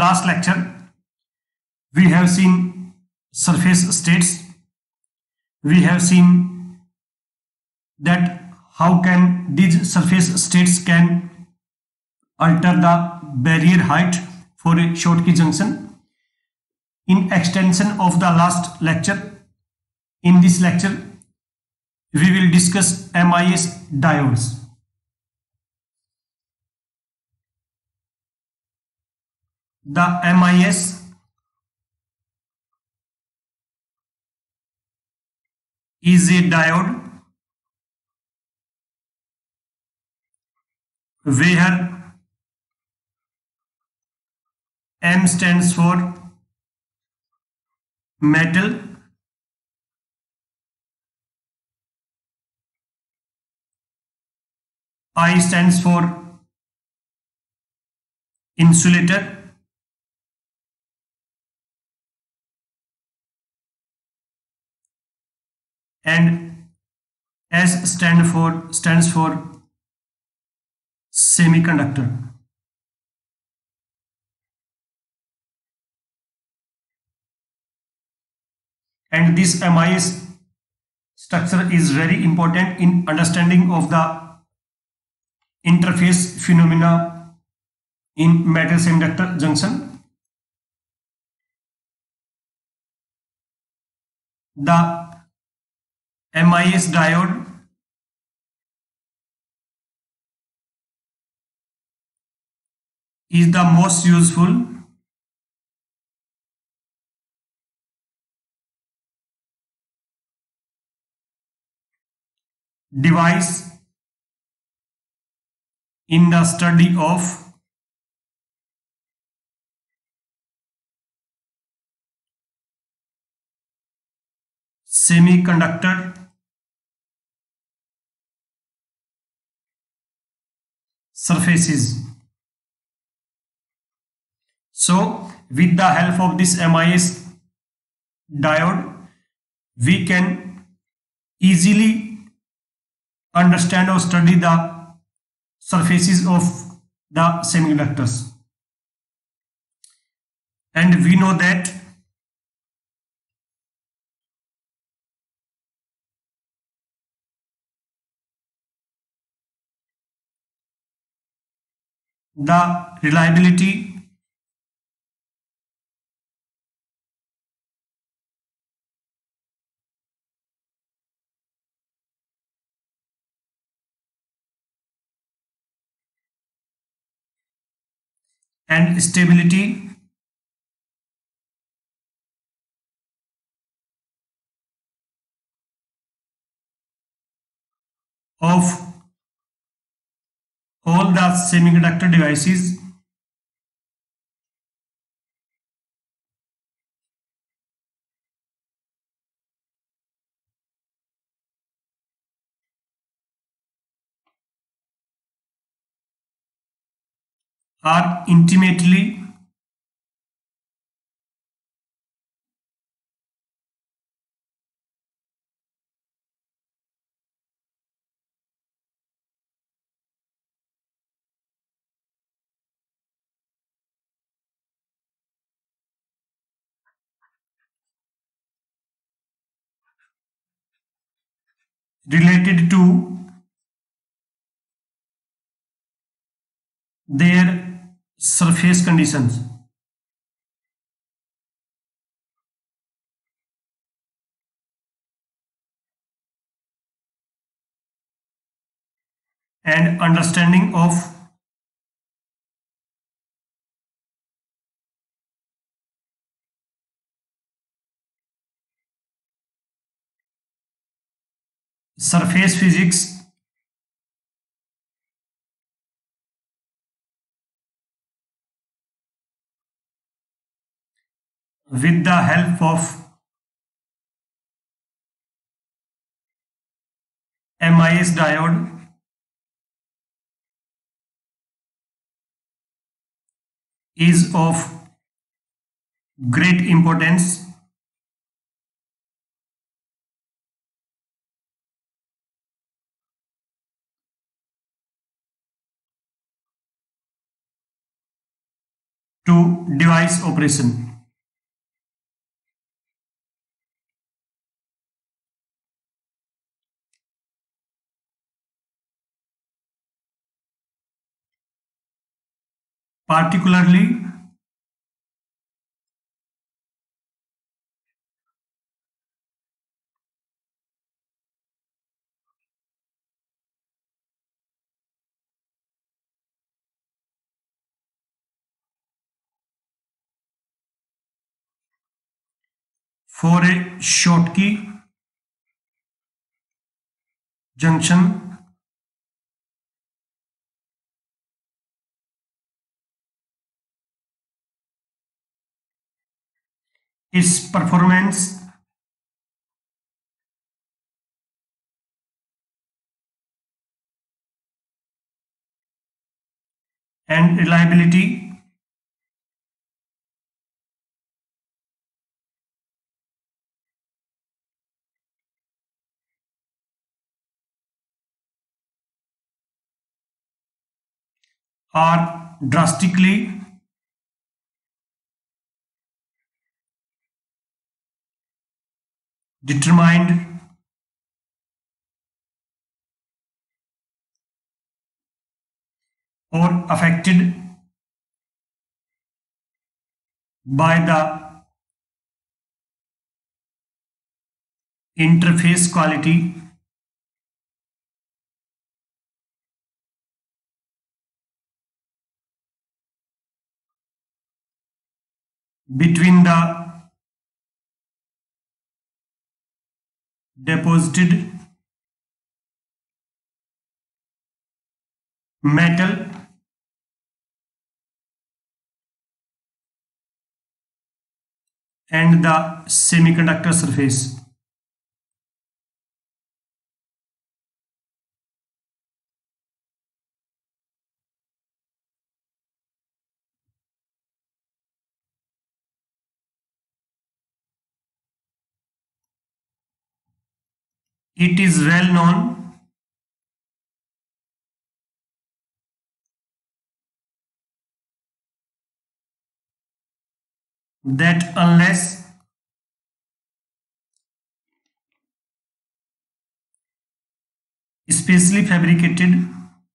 last lecture, we have seen surface states. We have seen that how can these surface states can alter the barrier height for a Schottky junction. In extension of the last lecture, in this lecture, we will discuss MIS diodes. The MIS is a diode where M stands for metal, I stands for insulator, and S stands for semiconductor. And this MIS structure is very important in understanding of the interface phenomena in metal semiconductor junction. The MIS diode is the most useful device in the study of semiconductor surfaces. So, with the help of this MIS diode, we can easily understand or study the surfaces of the semiconductors. And we know that the reliability and stability of all the semiconductor devices are intimately related to their surface conditions. And understanding of surface physics with the help of MIS diode is of great importance to device operation. Particularly, for a Schottky junction, its performance and reliability are drastically determined or affected by the interface quality between the deposited metal and the semiconductor surface. It is well known that unless specially fabricated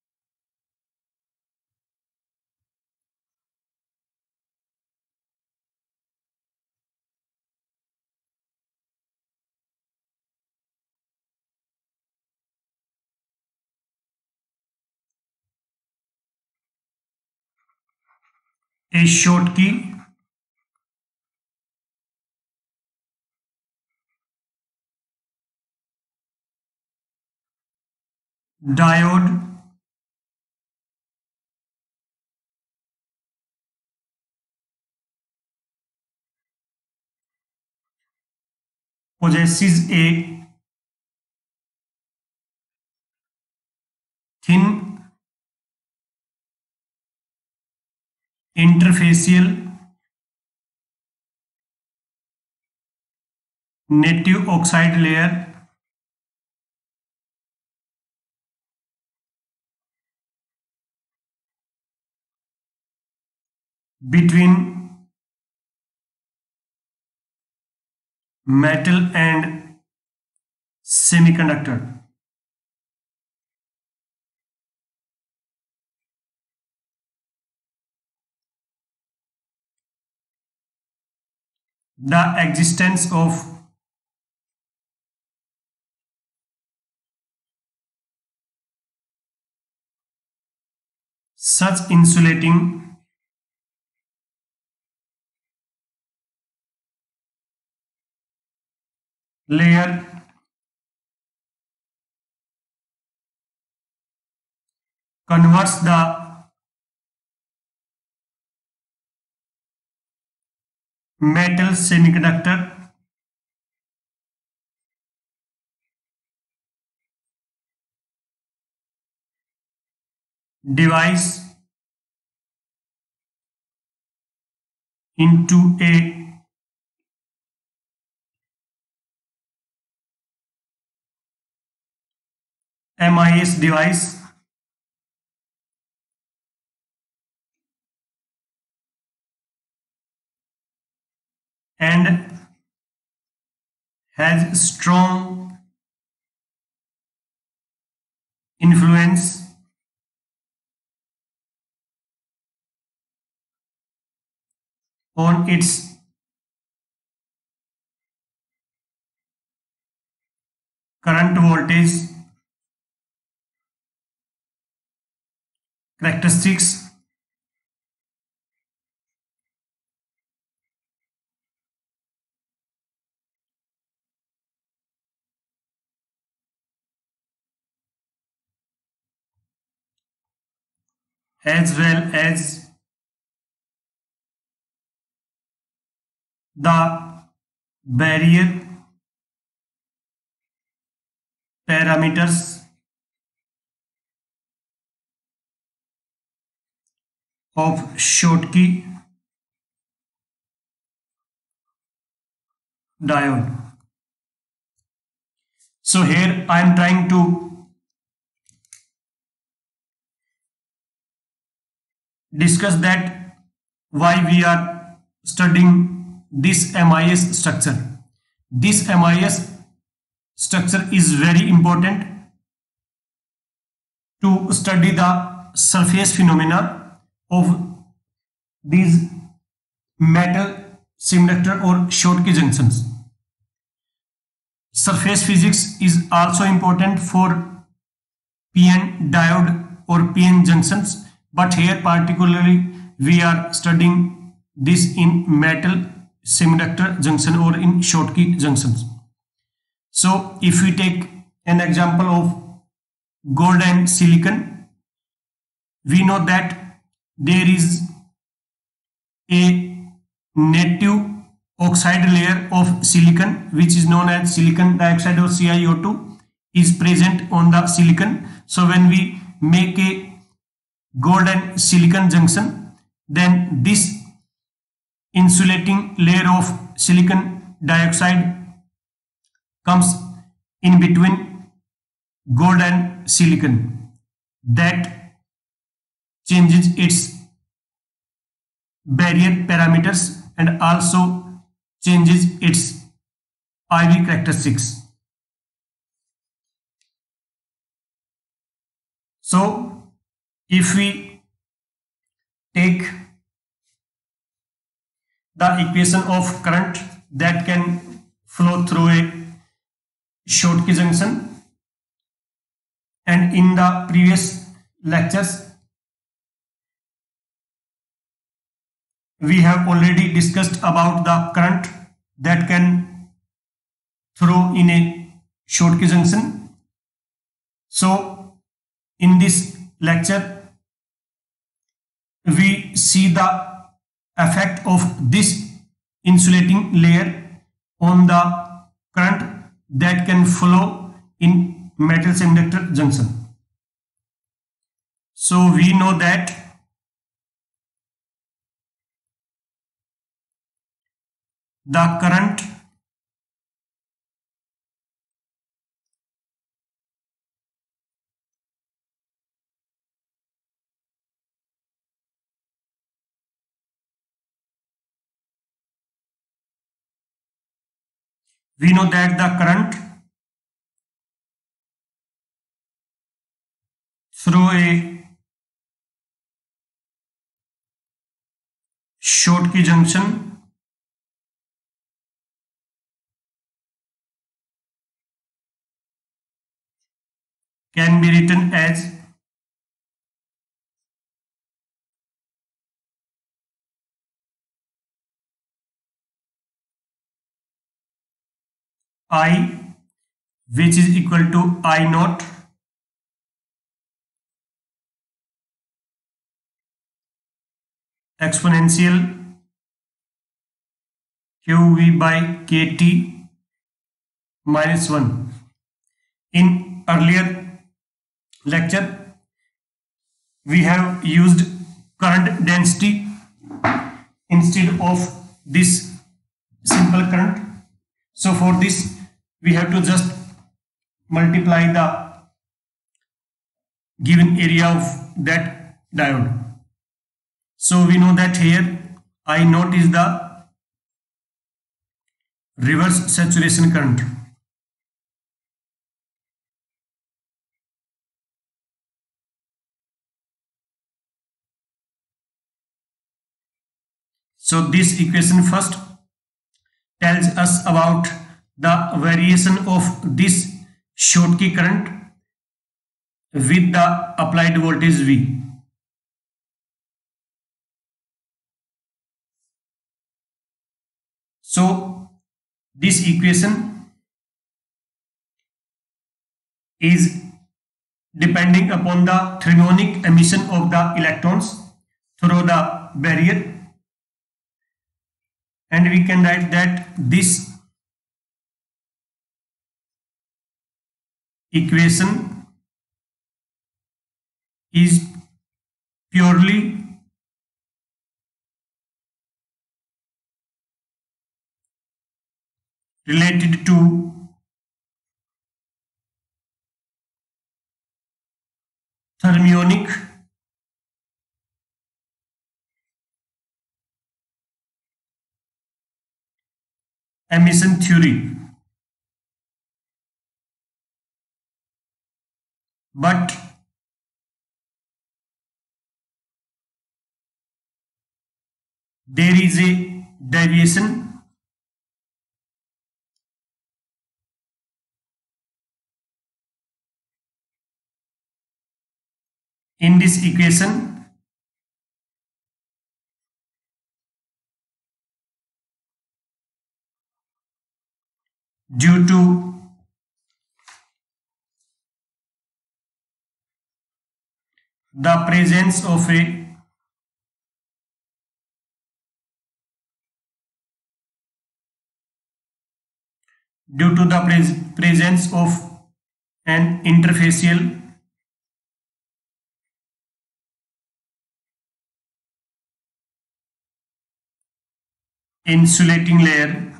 a Schottky diode possesses a thin interfacial native oxide layer between metal and semiconductor. The existence of such insulating layer converts the metal semiconductor device into a MIS device and has strong influence on its current voltage characteristics as well as the barrier parameters of Schottky diode. So here I am trying to discuss that why we are studying this MIS structure. This MIS structure is very important to study the surface phenomena of these metal semiconductor or Schottky junctions. Surface physics is also important for PN diode or PN junctions, but here particularly we are studying this in metal semiconductor junction or in Schottky junctions. So if we take an example of gold and silicon, we know that there is a native oxide layer of silicon which is known as silicon dioxide or CiO2 is present on the silicon. So when we make a gold and silicon junction, then this insulating layer of silicon dioxide comes in between gold and silicon. That changes its barrier parameters and also changes its IV characteristics. So if we take the equation of current that can flow through a Schottky junction, and in the previous lectures we have already discussed about the current that can throw in a Schottky junction. So in this lecture we see the effect of this insulating layer on the current that can flow in metal semiconductor junction. So we know that the current through a Schottky junction can be written as I, which is equal to I naught exponential QV by KT minus 1. In earlier lecture we have used current density instead of this simple current. So for this we have to just multiply the given area of that diode. So we know that here I naught is the reverse saturation current. So this equation first tells us about the variation of this Schottky current with the applied voltage V. So this equation is depending upon the thermionic emission of the electrons through the barrier, and we can write that this equation is purely related to thermionic emission theory, but there is a deviation in this equation due to the presence of a presence of an interfacial insulating layer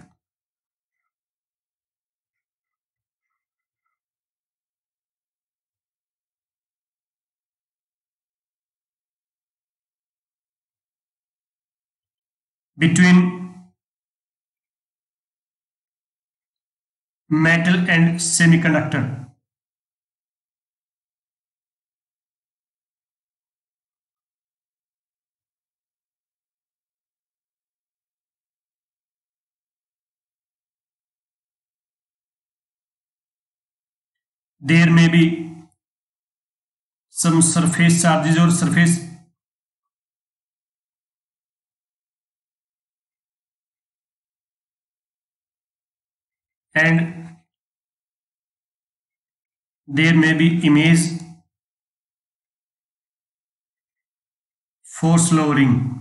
between metal and semiconductor. There may be some surface charges or surface and there may be image force lowering.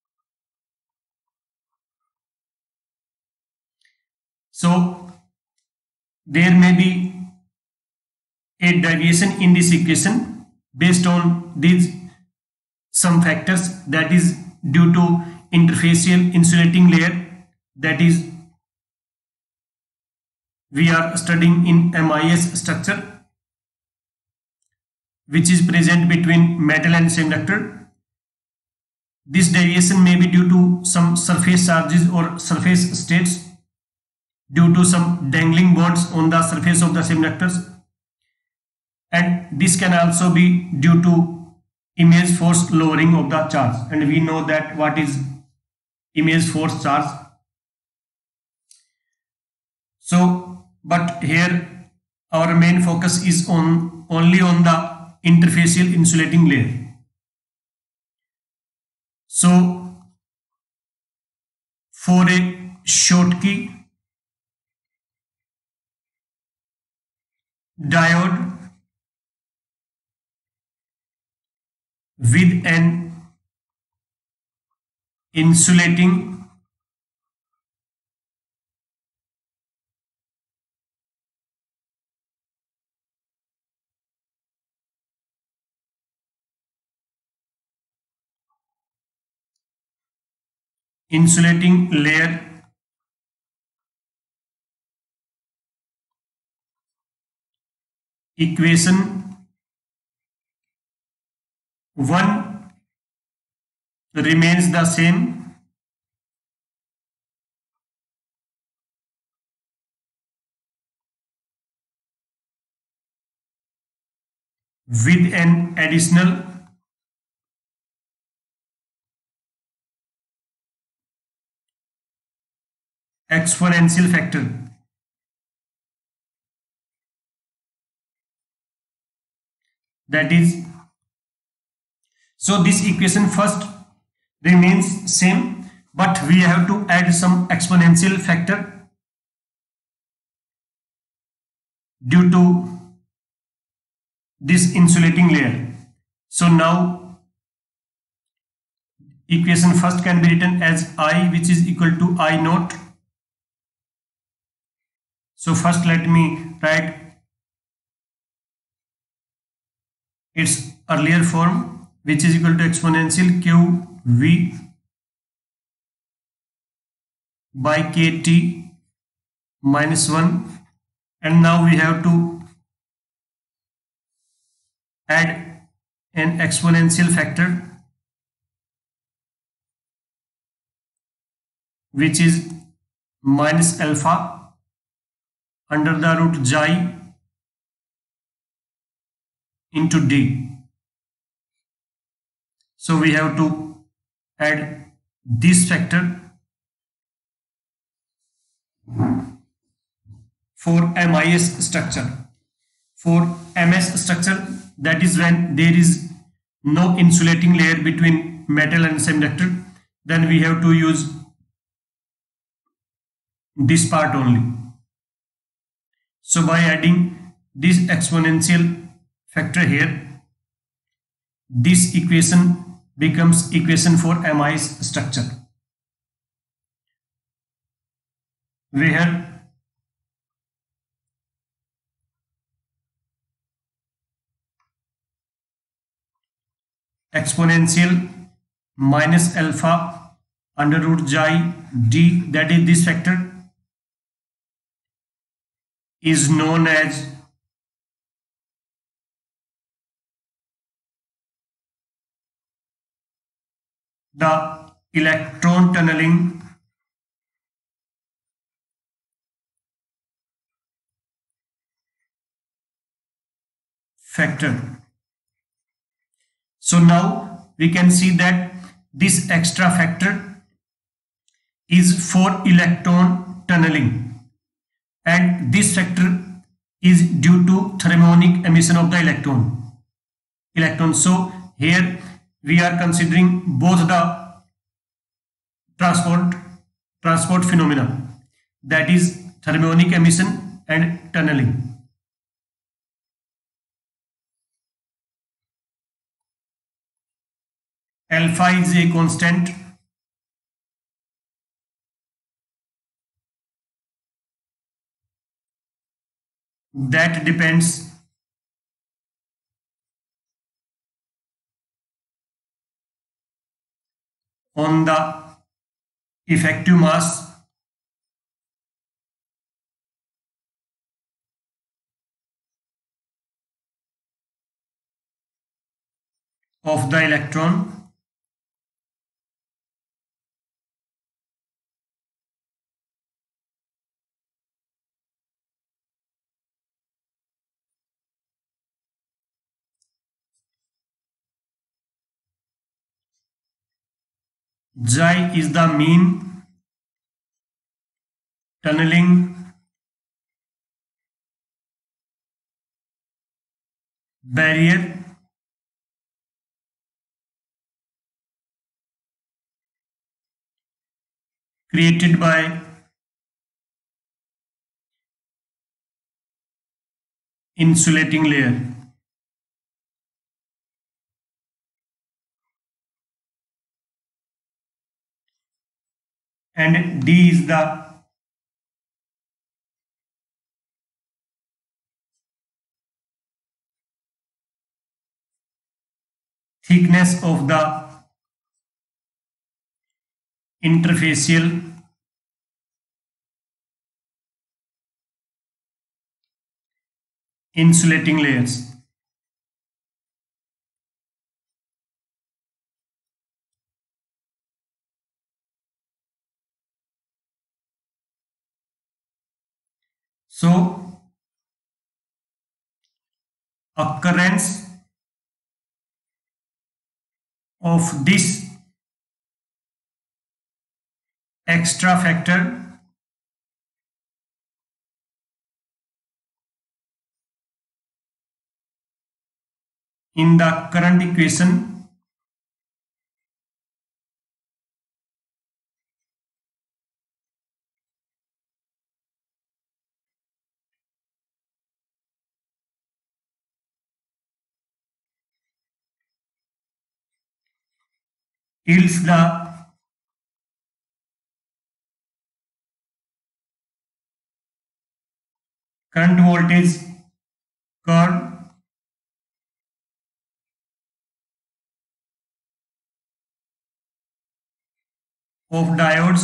So there may be a deviation in this equation based on these some factors, that is due to interfacial insulating layer, that is we are studying in MIS structure, which is present between metal and semiconductor. This deviation may be due to some surface charges or surface states due to some dangling bonds on the surface of the semiconductors, and this can also be due to image force lowering of the charge, and we know that what is image force charge. So but here our main focus is on only on the interfacial insulating layer. So for a Schottky diode with an insulating layer equation 1 remains the same, with an additional exponential factor. That is, so this equation first remains same, but we have to add some exponential factor due to this insulating layer. So now equation first can be written as I, which is equal to I naught. So first let me write its earlier form, which is equal to exponential q v by kt minus 1, and now we have to add an exponential factor which is minus alpha under the root xi into d. So we have to add this factor for MIS structure. For MS structure, that is when there is no insulating layer between metal and semiconductor, then we have to use this part only. So by adding this exponential factor here, this equation becomes equation for MIS structure, where exponential minus alpha under root xi d, that is this factor, is known as the electron tunneling factor. So now we can see that this extra factor is for electron tunneling, and this factor is due to thermonic emission of the electron. So here we are considering both the transport phenomena, that is thermonic emission and tunneling. Alpha is a constant that depends on the effective mass of the electron xi is the mean tunneling barrier created by insulating layer, and d is the thickness of the interfacial insulating layers. So occurrence of this extra factor in the current equation if the current voltage curve of diodes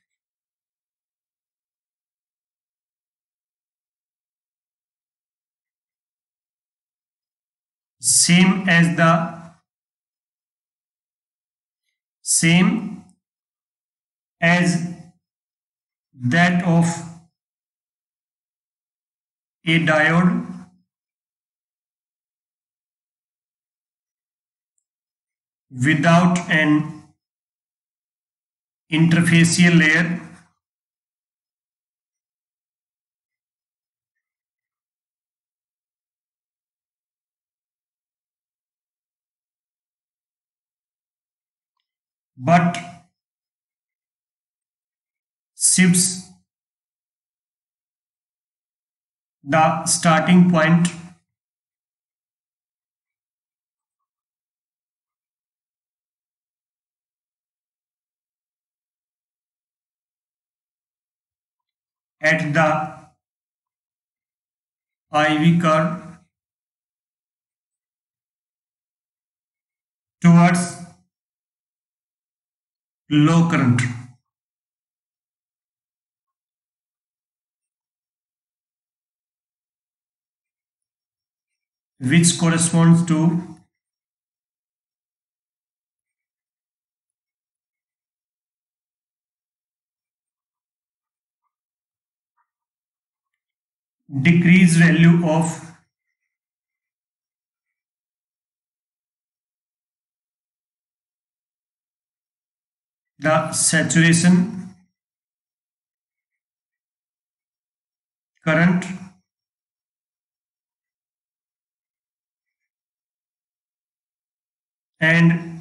same as same as that of a diode without an interfacial layer, but shifts the starting point at the IV curve towards low current, which corresponds to decreased value of the saturation current and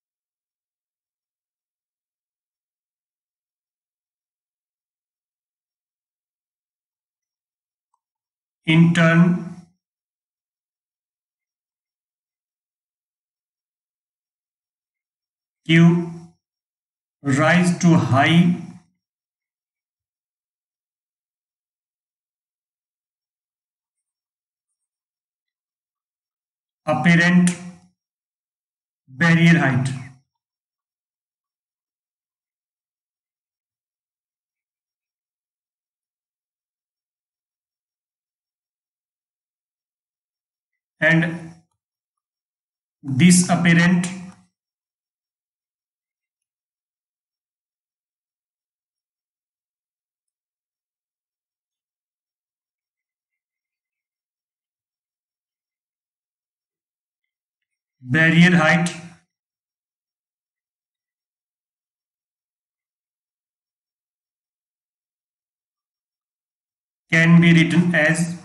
in turn give rise to high apparent barrier height. And this apparent barrier height can be written as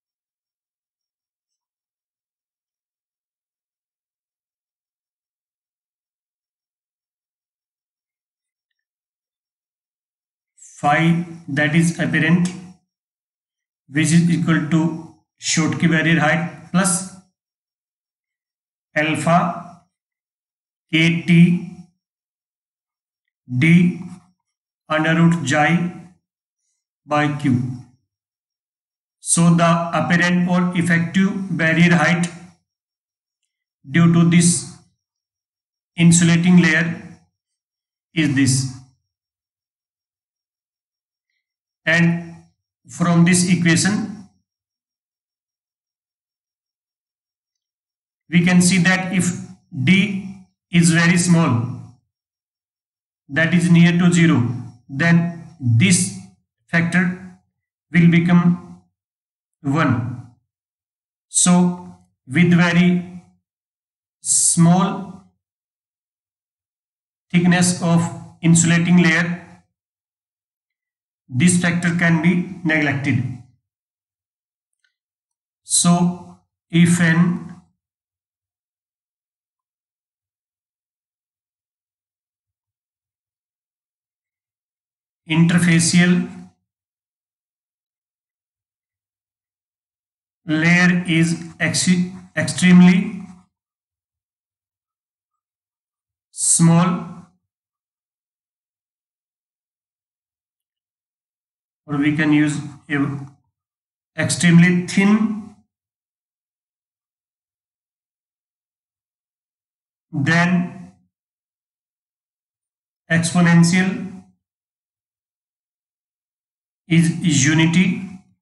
phi, that is apparent, which is equal to Schottky barrier height plus alpha kt d under root xi by q. So the apparent or effective barrier height due to this insulating layer is this, and from this equation we can see that if d is very small, that is near to 0, then this factor will become 1. So with very small thickness of insulating layer, this factor can be neglected. So if an interfacial layer is extremely small, or we can use extremely thin, then exponential is unity,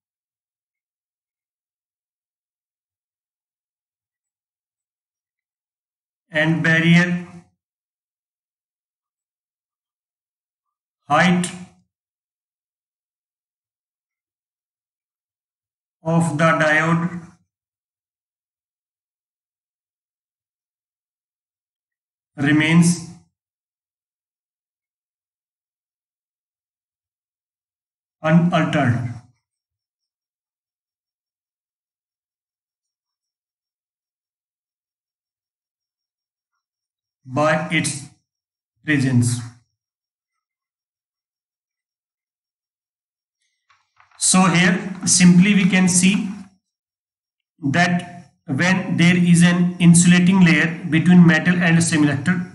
and barrier height of the diode remains unaltered. By its presence. So here simply we can see that when there is an insulating layer between metal and semiconductor,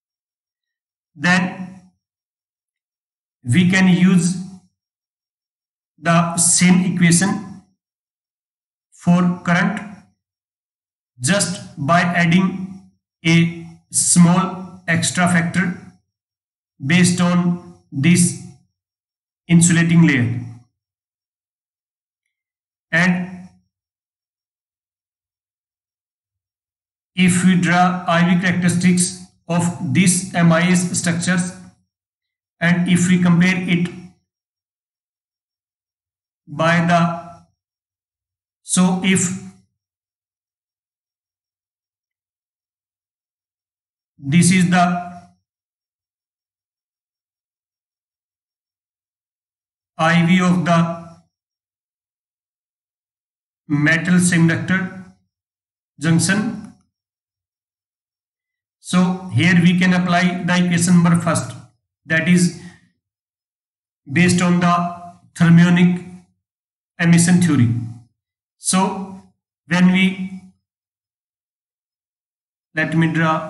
then we can use the same equation for current just by adding a small extra factor based on this insulating layer. And if we draw IV characteristics of these MIS structures, and if we compare it by the, so if this is the IV of the metal semiconductor junction, so here we can apply the equation number first, that is based on the thermionic emission theory. So when we, let me draw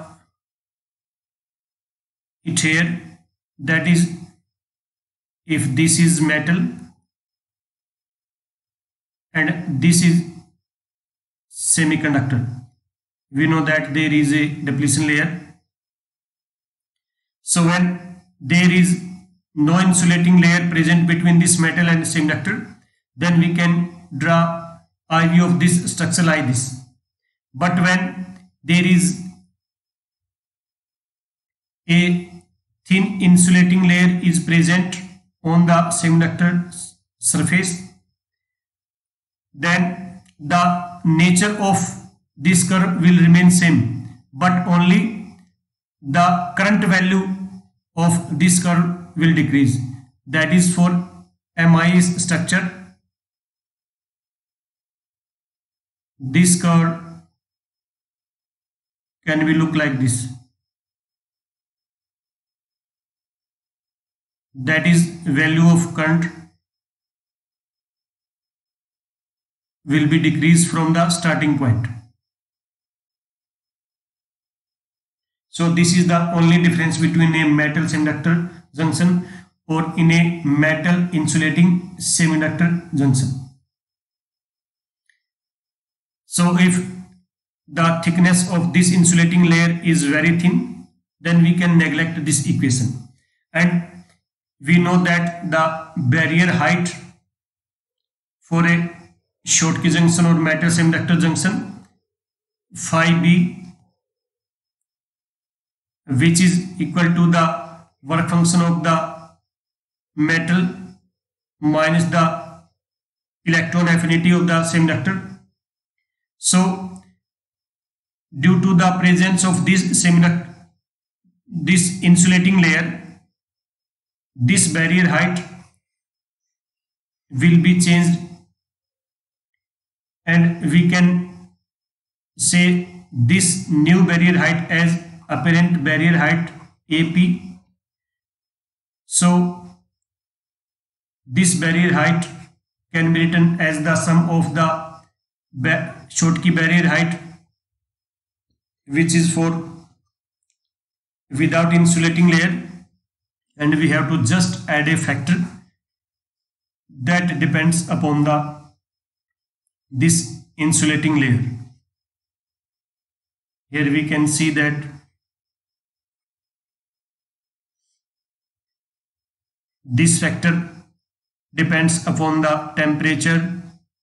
it here, that is if this is metal and this is semiconductor, we know that there is a depletion layer. So when there is no insulating layer present between this metal and semiconductor, then we can draw IV of this structure like this. But when there is a thin insulating layer is present on the semiconductor surface, then the nature of this curve will remain same, but only the current value of this curve will decrease. That is for MIS structure. This curve can be look like this. That is value of current will be decreased from the starting point. So this is the only difference between a metal semiconductor junction or in a metal insulating semiconductor junction. So if the thickness of this insulating layer is very thin, then we can neglect this equation, and we know that the barrier height for a Schottky junction or metal semiconductor junction, phi b, which is equal to the work function of the metal minus the electron affinity of the semiconductor. So due to the presence of this this insulating layer, this barrier height will be changed, and we can say this new barrier height as apparent barrier height AP. So this barrier height can be written as the sum of the Schottky barrier height, which is for without insulating layer, and we have to just add a factor that depends upon this insulating layer. Here we can see that this factor depends upon the temperature,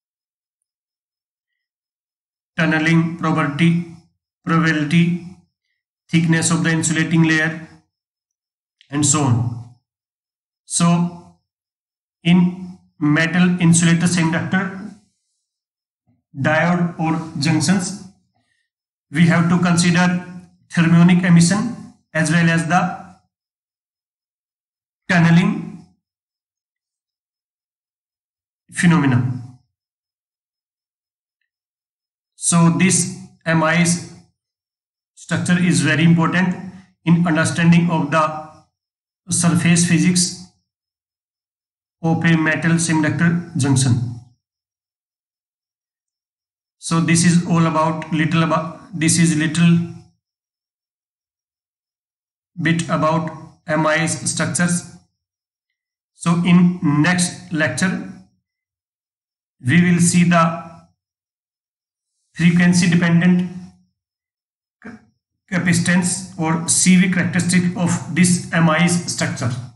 tunneling probability, thickness of the insulating layer, and so on. So in metal insulator semiconductor, diode or junctions, we have to consider thermionic emission as well as the tunneling phenomena. So this MI's structure is very important in understanding of the surface physics of a metal semiconductor junction. So this is all about this is little bit about MI's structures. So in next lecture we will see the frequency dependent capacitance or CV characteristic of this MI's structure.